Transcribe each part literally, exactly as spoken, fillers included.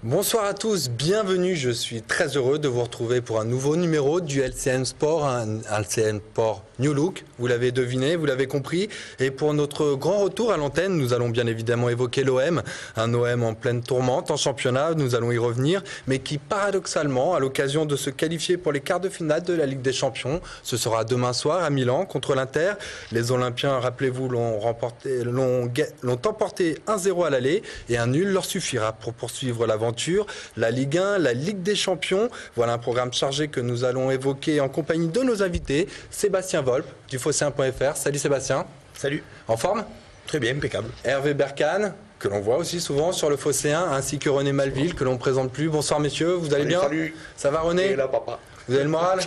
Bonsoir à tous, bienvenue, je suis très heureux de vous retrouver pour un nouveau numéro du L C N Sport, un L C N Sport New Look, vous l'avez deviné, vous l'avez compris, et pour notre grand retour à l'antenne, nous allons bien évidemment évoquer l'O M, un O M en pleine tourmente en championnat, nous allons y revenir, mais qui paradoxalement, à l'occasion de se qualifier pour les quarts de finale de la Ligue des Champions, ce sera demain soir à Milan contre l'Inter, les Olympiens, rappelez-vous, l'ont remporté, l'ont, l'ont emporté un zéro à l'aller, et un nul leur suffira pour poursuivre l'aventure. La Ligue un, la Ligue des Champions. Voilà un programme chargé que nous allons évoquer en compagnie de nos invités. Sébastien Volpe du Phocéen point F R. Salut Sébastien. Salut. En forme? Très bien, impeccable. Hervé Berkane, que l'on voit aussi souvent sur le Phocéen, ainsi que René Malville, que l'on ne présente plus. Bonsoir messieurs, vous allez salut, bien? Salut. Ça va René? Et là papa. Vous avez le moral?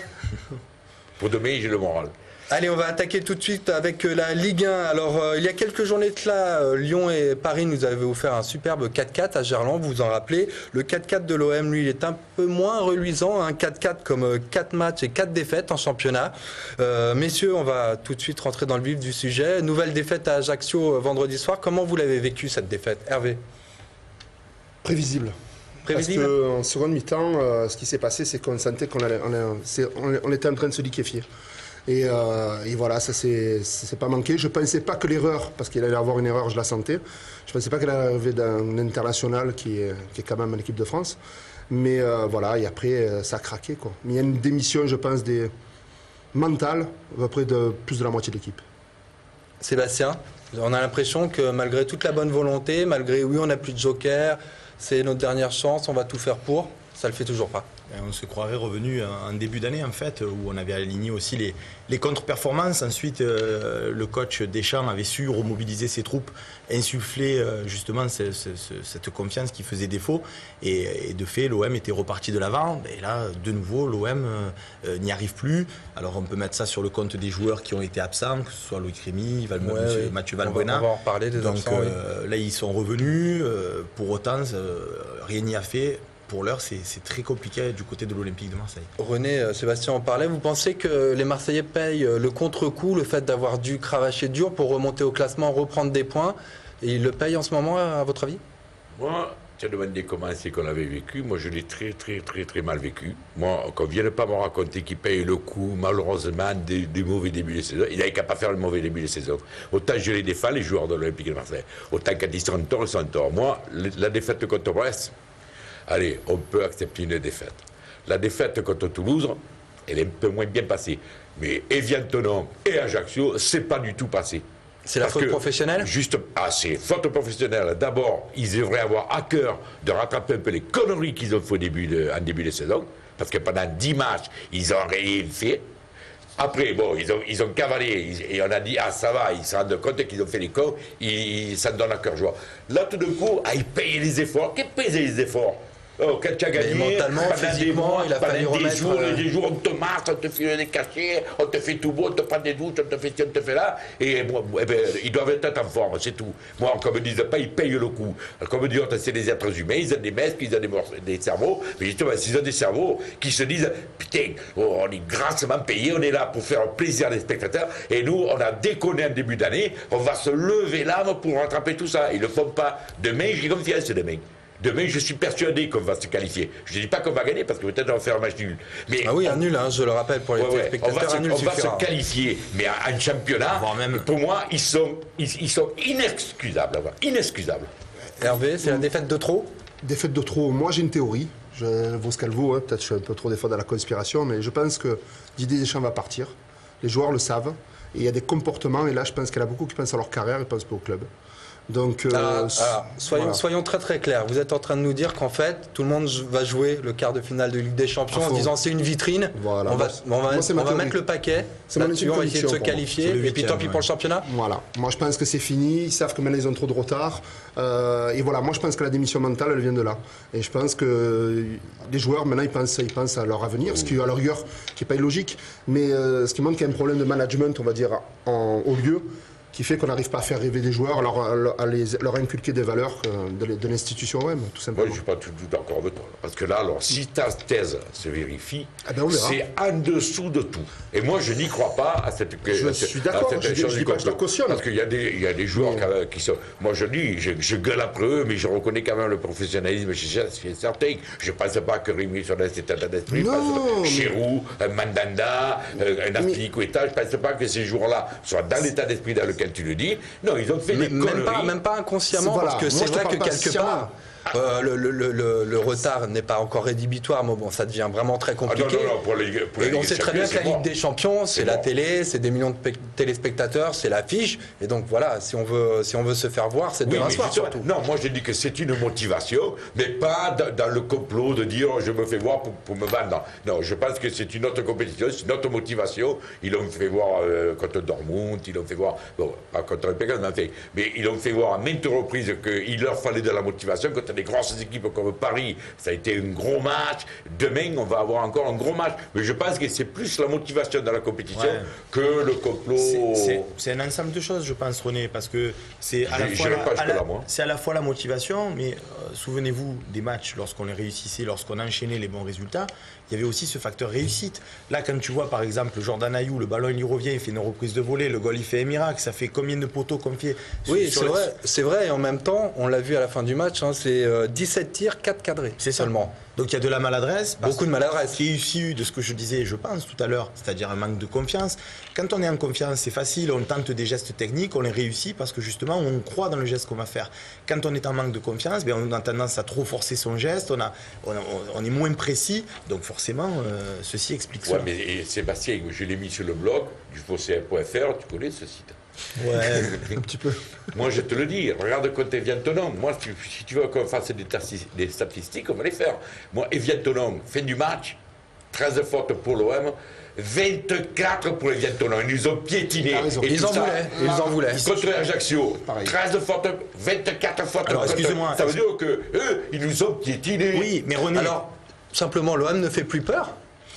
Pour demain, j'ai le moral. Allez, on va attaquer tout de suite avec la Ligue un. Alors, euh, il y a quelques journées de cela, euh, Lyon et Paris nous avaient offert un superbe quatre quatre à Gerland, vous vous en rappelez. Le quatre quatre de l'O M, lui, il est un peu moins reluisant. Un quatre quatre comme euh, quatre matchs et quatre défaites en championnat. Euh, messieurs, on va tout de suite rentrer dans le vif du sujet. Nouvelle défaite à Ajaccio euh, vendredi soir. Comment vous l'avez vécu, cette défaite, Hervé? Prévisible. Prévisible. Parce qu'en seconde mi-temps, euh, ce qui s'est passé, c'est qu'on sentait qu'on allait, on, allait, on était en train de se liquéfier. Et, euh, et voilà, ça ne s'est pas manqué. Je ne pensais pas que l'erreur, parce qu'il allait y avoir une erreur, je la sentais. Je ne pensais pas qu'elle allait arriver d'un international qui est, qui est quand même en équipe de France. Mais euh, voilà, et après, ça a craqué, quoi. Mais il y a une démission, je pense, des mentales, à peu près de plus de la moitié de l'équipe. Sébastien, on a l'impression que malgré toute la bonne volonté, malgré oui, on n'a plus de joker, c'est notre dernière chance, on va tout faire pour, ça ne le fait toujours pas. On se croirait revenu en début d'année en fait, où on avait aligné aussi les, les contre-performances. Ensuite, euh, le coach Deschamps avait su remobiliser ses troupes, insuffler euh, justement ce, ce, ce, cette confiance qui faisait défaut. Et, et de fait, l'O M était reparti de l'avant. Et là, de nouveau, l'O M euh, n'y arrive plus. Alors on peut mettre ça sur le compte des joueurs qui ont été absents, que ce soit Loïc Rémy, Val ouais, Monsieur, oui. Mathieu Valbuena. On va en reparler des Donc absents, euh, oui. Là, ils sont revenus. Euh, pour autant, euh, rien n'y a fait. Pour l'heure, c'est très compliqué du côté de l'Olympique de Marseille. René, euh, Sébastien en parlait. Vous pensez que les Marseillais payent le contre-coup, le fait d'avoir dû cravacher dur pour remonter au classement, reprendre des points, et ils le payent en ce moment, à votre avis? Moi, tu as demandé comment c'est qu'on l'avait vécu. Moi, je l'ai très, très, très, très mal vécu. Moi, qu'on ne vienne pas me raconter qu'il paye le coup, malheureusement, des, des mauvais débuts de saison. Il n'avait qu'à pas faire le mauvais début de saison. Autant je les défends, les joueurs de l'Olympique de Marseille. Autant quand ils sont en tort, ils sont en tort. Moi, la défaite contre Brest, allez, on peut accepter une défaite. La défaite contre Toulouse, elle est un peu moins bien passée. Mais Evian-Tonon et Ajaccio, c'est pas du tout passé. C'est la faute professionnelle? Juste, ah, c'est faute professionnelle. D'abord, ils devraient avoir à cœur de rattraper un peu les conneries qu'ils ont fait au début de, en début de saison. Parce que pendant dix matchs, ils ont rien fait. Après, bon, ils ont, ils ont cavalé et on a dit, ah, ça va, ils se rendent compte qu'ils ont fait les cons, ils, ça me donne à cœur joie. Là, tout d'un coup, ah, ils payent les efforts. Qu'est-ce qu'ils payent les efforts? Oh, quand tu as gagné, mentalement, physiquement, il a fallu remettre... Des jours, euh... des jours, on te marche, on te file des cachets, on te fait tout beau, on te prend des douches, on te fait ci, on te fait là. Et bon, eh ben, ils doivent être en forme, c'est tout. Moi, qu'on me dise pas, ils payent le coup. Comme me disent, c'est des êtres humains, ils ont des mesques, ils ont des, des cerveaux. Mais justement, s'ils ont des cerveaux qui se disent, putain, oh, on est grassement payés, on est là pour faire plaisir des spectateurs. Et nous, on a déconné en début d'année, on va se lever l'âme pour rattraper tout ça. Ils ne le font pas. Demain, j'ai confiance demain. Demain, je suis persuadé qu'on va se qualifier. Je ne dis pas qu'on va gagner parce que peut-être on va faire un match nul. Mais ah oui, on... un nul, hein, je le rappelle pour les ouais, téléspectateurs. On va, se, un nul on va se qualifier, mais en championnat, même... pour moi, ils sont, ils, ils sont inexcusables. Inexcusables. Hervé, c'est la défaite de trop? Défaite de trop. Moi, j'ai une théorie. Je vaut ce qu'elle vaut. Hein. Peut-être que je suis un peu trop des fois dans la conspiration, mais je pense que Didier Deschamps va partir. Les joueurs le savent. Et il y a des comportements, et là, je pense qu'il y en a beaucoup qui pensent à leur carrière et ne pensent pas au club. Donc, euh, alors, alors, soyons, voilà. soyons très très clairs. Vous êtes en train de nous dire qu'en fait, tout le monde va jouer le quart de finale de Ligue des Champions en se disant c'est une vitrine. Voilà. On va, on va, Moi, on va mettre le paquet. Là-dessus, on va essayer de se qualifier. Et puis tant pis pour le championnat. Voilà. Moi, je pense que c'est fini. Ils savent que maintenant ils ont trop de retard. Euh, et voilà. Moi, je pense que la démission mentale, elle vient de là. Et je pense que les joueurs maintenant, ils pensent, ils pensent à leur avenir, ce qui, à leur rigueur, qui n'est pas illogique. Mais euh, ce qui montre qu'il y a un problème de management, on va dire, en haut lieu. qui fait qu'on n'arrive pas à faire rêver des joueurs, alors à, à les, leur inculquer des valeurs de, de l'institution O M, tout simplement. Moi, je ne suis pas tout, tout d'accord avec toi. Parce que là, alors, si ta thèse se vérifie, ah ben c'est en dessous de tout. Et moi, je n'y crois pas à cette Je suis d'accord, je ne dis pas que je la cautionne. Parce qu'il y, y a des joueurs mais... qui sont... Moi, je dis, je, je gueule après eux, mais je reconnais quand même le professionnalisme chez certains. Je ne pense pas que Rémi soit dans cet état d'esprit. Non, mais... Chirou, un Mandanda, un Aspilicueta, je ne pense pas que ces joueurs-là soient dans l'état d'esprit dans lequel tu le dis. Non, ils ont fait mais, des même conneries. Pas, même pas inconsciemment, voilà. parce que c'est vrai que quelque part, euh, le, le, le, le retard n'est pas encore rédhibitoire, mais bon, ça devient vraiment très compliqué. Ah non, non, non, pour les, pour et on sait très bien que la Ligue des Champions, c'est la mort. télé, c'est des millions de téléspectateurs, c'est l'affiche. Et donc voilà, si on veut, si on veut se faire voir, c'est demain oui, soir surtout. Non, moi je dis que c'est une motivation, mais pas dans, dans le complot de dire je me fais voir pour, pour me vendre. Non, je pense que c'est une autre compétition, c'est une autre motivation. Ils l'ont fait voir euh, contre Dortmund, ils l'ont fait voir, bon, pas contre le P S G, mais ils l'ont fait voir à maintes reprises qu'il leur fallait de la motivation contre des grosses équipes comme Paris. Ça a été un gros match. Demain, on va avoir encore un gros match. Mais je pense que c'est plus la motivation dans la compétition ouais. que le complot. C'est un ensemble de choses, je pense, René, parce que c'est à, la fois la, à, la, à la fois la motivation, mais euh, souvenez-vous des matchs lorsqu'on les réussissait, lorsqu'on enchaînait les bons résultats, il y avait aussi ce facteur réussite. Là, quand tu vois, par exemple, Jordan Ayew, le ballon, il lui revient, il fait une reprise de volée, le goal, il fait un miracle, ça fait combien de poteaux confiés? Oui, c'est vrai, c'est vrai, et en même temps, on l'a vu à la fin du match, hein, c'est euh, dix-sept tirs, quatre cadrés. C'est seulement. Donc il y a de la maladresse. Beaucoup de maladresse. Qui est issu de ce que je disais, je pense, tout à l'heure, c'est-à-dire un manque de confiance. Quand on est en confiance, c'est facile, on tente des gestes techniques, on les réussit parce que justement, on croit dans le geste qu'on va faire. Quand on est en manque de confiance, bien, on a tendance à trop forcer son geste, on, a, on, a, on est moins précis, donc forcément, euh, ceci explique ça. Ouais, mais et Sébastien, je l'ai mis sur le blog du fossé point F R, tu connais ce site? Ouais, un petit peu. Moi, je te le dis, regarde quand Evian Tonon. Moi, si, si tu veux qu'on fasse des, des statistiques, on va les faire. Moi, Evian Tonon, fin du match, treize fautes pour l'O M, vingt-quatre pour Evian Tonon. Ils nous ont piétinés. Et ils en ça, voulaient. Ils en voulaient. Contre Ajaccio, treize fautes, vingt-quatre fautes. Alors, excusez-moi. Ça veut dire qu'eux, ils nous ont piétinés. Oui, mais René. Alors, simplement, l'O M ne fait plus peur?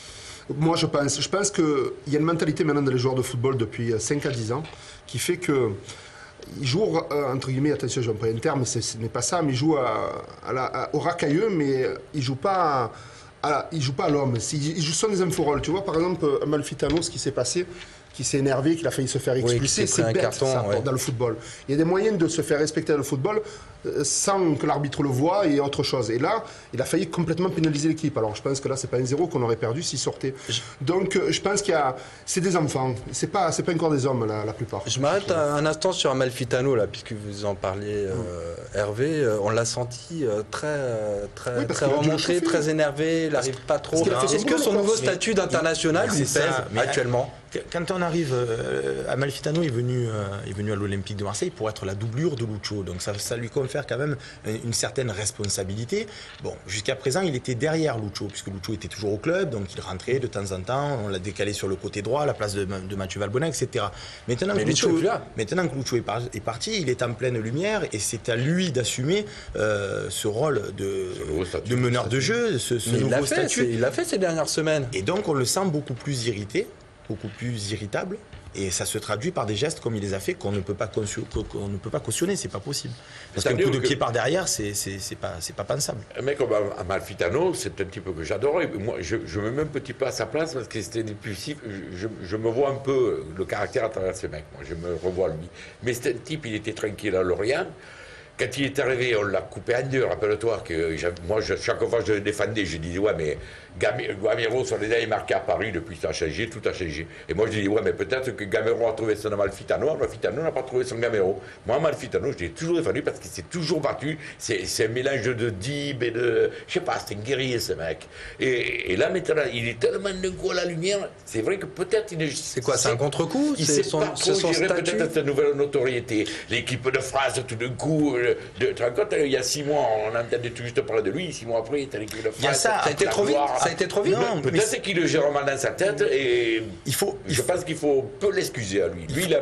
Moi, je pense, je pense qu'il y a une mentalité maintenant dans les joueurs de football depuis cinq à dix ans qui fait que ils jouent, euh, entre guillemets, attention, je vais employer un terme, ce n'est pas ça, mais ils jouent à, à la, à, au racailleux, mais ils ne jouent pas à, à, ils jouent pas à l'homme. Ils, ils sont des inforoles. Tu vois, par exemple, Amalfitano, ce qui s'est passé, qui s'est énervé, qu'il a failli se faire expulser, oui, c'est bête, carton, ça, ouais. Dans le football. Il y a des moyens de se faire respecter dans le football euh, sans que l'arbitre le voie et autre chose. Et là, il a failli complètement pénaliser l'équipe. Alors je pense que là, c'est pas un zéro qu'on aurait perdu s'il sortait. Je... Donc euh, je pense qu'il y a... C'est des enfants. C'est pas, c'est pas encore des hommes, la, la plupart. Je m'arrête un instant sur Amalfitano, là, puisque vous en parliez, euh, mmh. Hervé. Euh, on l'a senti euh, très, très, oui, très remonté, très énervé. Il n'arrive pas trop. Est-ce que son nouveau statut d'international lui pèse actuellement? Quand on arrive, euh, Amalfitano est venu, euh, est venu à l'Olympique de Marseille pour être la doublure de Lucho. Donc ça, ça lui confère quand même une certaine responsabilité. Bon, jusqu'à présent, il était derrière Lucho, puisque Lucho était toujours au club, donc il rentrait de temps en temps. On l'a décalé sur le côté droit, à la place de, de Mathieu Valbuena, et cetera. Maintenant que, Lucho, maintenant que Lucho est, par, est parti, il est en pleine lumière et c'est à lui d'assumer euh, ce rôle de, de meneur de jeu, ce, ce nouveau statut. Il l'a fait ces dernières semaines. Et donc on le sent beaucoup plus irrité, beaucoup plus irritable, et ça se traduit par des gestes comme il les a fait qu'on ne peut pas qu'on ne peut pas cautionner, c'est pas possible. Parce qu'un coup de pied par derrière, c'est c'est pas c'est pas pensable. Un mec comme Amalfitano, c'est un petit peu que j'adorais. Moi, je, je me mets un petit peu à sa place parce que c'était impulsif. Je, je me vois un peu le caractère à travers ce mec. Moi, je me revois lui. Mais c'était un type, il était tranquille à Lorient. Quand il est arrivé, on l'a coupé en deux. Rappelle-toi que moi, je, chaque fois, je le défendais. Je disais, ouais, mais Gamero, sur les derniers marqués à Paris, depuis ça a changé, tout a changé. Et moi, je dis, ouais, mais peut-être que Gamero a trouvé son Amalfitano. Amalfitano n'a pas trouvé son Gamero. Moi, Amalfitano, je l'ai toujours défendu parce qu'il s'est toujours battu. C'est un mélange de dib et de. Je sais pas, c'est un guerrier, ce mec. Et, et là, maintenant, il est tellement d'un coup à la lumière. C'est vrai que peut-être il est. C'est quoi, c'est un contre-coup? Il sait pas trop gérer peut-être cette nouvelle notoriété. L'équipe de France, tout d'un coup. De, tu te rends compte, il y a six mois, on entendait tout juste parler de lui, six mois après, il était l'équipe de France. Il y a ça, ça a été trop vite. Ça a été trop vite. Peut-être c'est qu'il le gère mal dans sa tête et il faut, je il pense qu'il faut peu l'excuser à lui. Lui, il a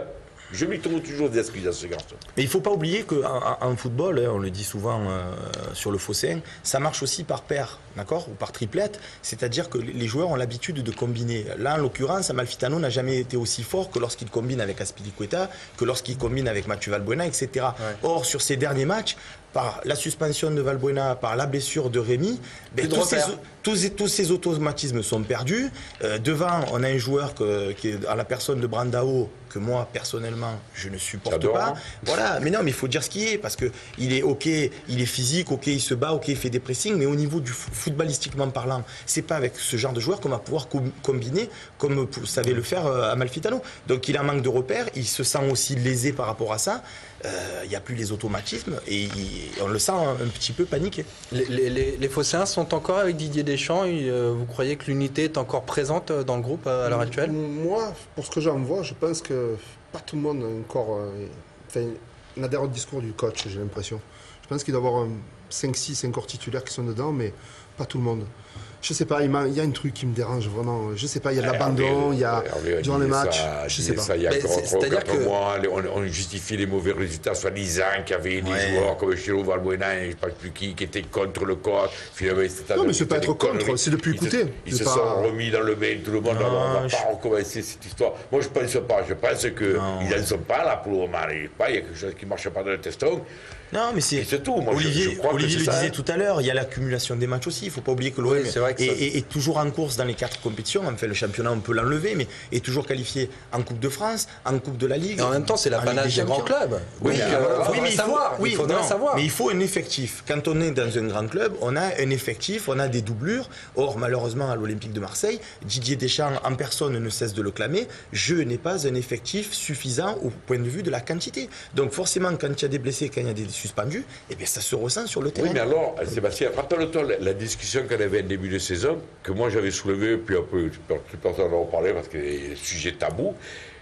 Je lui trouve toujours des excuses à ce garçon. Mais il ne faut pas oublier qu'en en football, on le dit souvent euh, sur le Fosséen, ça marche aussi par paire, d'accord, ou par triplette. C'est-à-dire que les joueurs ont l'habitude de combiner. Là, en l'occurrence, Amalfitano n'a jamais été aussi fort que lorsqu'il combine avec Azpilicueta, que lorsqu'il combine avec Mathieu Valbuena, et cetera. Ouais. Or, sur ces derniers matchs, par la suspension de Valbuena, par la blessure de Rémi, ben, tous, ces, tous, tous ces automatismes sont perdus. Euh, devant, on a un joueur que, qui est à la personne de Brandao, que moi, personnellement, je ne supporte pas. Voilà, mais non, mais il faut dire ce qui est, parce qu'il est OK, il est physique, OK, il se bat, OK, il fait des pressings, mais au niveau du footballistiquement parlant, c'est pas avec ce genre de joueur qu'on va pouvoir com combiner comme vous savez le faire euh, Amalfitano. Donc il a un manque de repères, il se sent aussi lésé par rapport à ça. Euh, il n'y a plus les automatismes et il, on le sent un, un petit peu paniqué. Les, les, les Phocéens sont encore avec Didier Deschamps et, euh, vous croyez que l'unité est encore présente dans le groupe à, à l'heure actuelle? Moi, pour ce que j'en vois, je pense que pas tout le monde encore... Euh, enfin, on adhère au discours du coach, j'ai l'impression. Je pense qu'il doit y avoir cinq six encore titulaires qui sont dedans, mais pas tout le monde. Je sais pas, il, il y a un truc qui me dérange vraiment. Je sais pas, il y a de l'abandon, il y a Hervé, durant les matchs. Ça, je sais pas. Ça, il y a C'est-à-dire que mois, on, on justifie les mauvais résultats soi-disant qu'il y avait des ouais. joueurs comme Chiro Valbuena et je ne sais pas plus qui qui étaient contre le coach. Finalement, non, mais c'est pas être contre, c'est depuis écouter. Ils se, ils se pas... sont remis dans le bain, tout le monde. Non, on ne va je... pas recommencer cette histoire. Moi, je ne pense pas. Je pense qu'ils n'en sont pas là pour le moment. Il y a quelque chose qui ne marche pas dans le teston. Non, mais c'est tout. Moi, Olivier, je, je crois Olivier que le ça, disait hein. tout à l'heure, il y a l'accumulation des matchs aussi. Il ne faut pas oublier que l'O M oui, est, est, est toujours en course dans les quatre compétitions. Enfin, le championnat, on peut l'enlever, mais est toujours qualifié en Coupe de France, en Coupe de la Ligue. Et en même temps, c'est l'apanage des grands clubs. Oui, oui, euh, oui mais il faut, oui, il faudrait non, savoir. Mais il faut un effectif. Quand on est dans un grand club, on a un effectif, on a des doublures. Or, malheureusement, à l'Olympique de Marseille, Didier Deschamps en personne ne cesse de le clamer. Je n'ai pas un effectif suffisant au point de vue de la quantité. Donc, forcément, quand il y a des blessés, quand il y a des suspendus, eh bien, ça se ressent sur le terrain. Oui, mais alors, Sébastien, rappelle-toi la, la discussion qu'on avait en début de saison, que moi j'avais soulevée, puis un peu, plus personne n'en parlait parce que c'est un sujet tabou.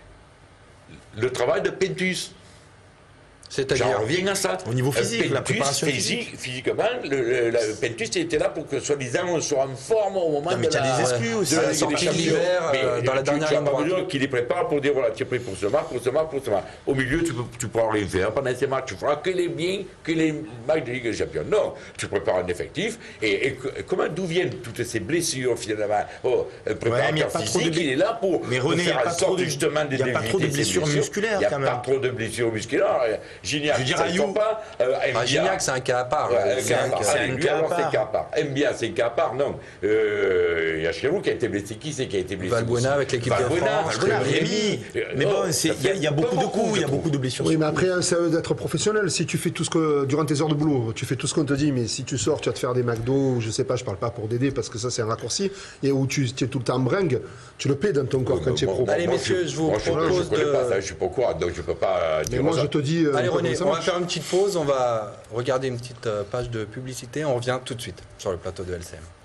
Le travail de Pentus. C'est-à-dire, j'en reviens à ça. Au niveau physique, Pentus, la préparation physique. physique. Physiquement, le, le, le Pentus était là pour que, soi-disant, on soit en forme au moment non, mais de la... Mais tu as des exclus aussi. De la sortie d'hiver, euh, dans la dernière ligne droite. Qui les prépare pour dire, voilà, tu es prêt pour ce match, pour ce match, pour ce match. Au milieu, tu ne pourras rien faire pendant ces matchs. Tu feras que les biens, que les matchs de Ligue des Champions. Non, tu prépares un effectif. Et, et comment, d'où viennent toutes ces blessures, finalement? Oh, un préparateur ouais, physique, il est là pour, mais René, pour faire en sorte, justement, de Il n'y a pas trop de blessures musculaires, quand même. Il n'y a pas trop de blessures musculaires. Gignac, pas. Euh, ah, Gignac, c'est un cas à part. Ouais, c'est un, un, un cas à part. Mbia, c'est un cas à part. Non. Il euh, y a Chirou qui a été blessé. Qui c'est qui a été blessé? Valbuena avec l'équipe de France. Rémi. Mais bon, il y a beaucoup de coups, il y a beaucoup de blessures. Oui, mais après, c'est d'être professionnel. Si tu fais tout ce que, durant tes heures de boulot, tu fais tout ce qu'on te dit, mais si tu sors, tu vas te faire des McDo, ou je sais pas, je parle pas pour Dédé parce que ça c'est un raccourci, et où tu es tout le temps en bringue, tu le paies dans ton corps quand tu es pro. Allez, messieurs, je vous propose de. Je suis pas au courant, donc je peux pas dire. Mais moi, je te dis. Allez, René, on va faire une petite pause, on va regarder une petite page de publicité. On revient tout de suite sur le plateau de L C M.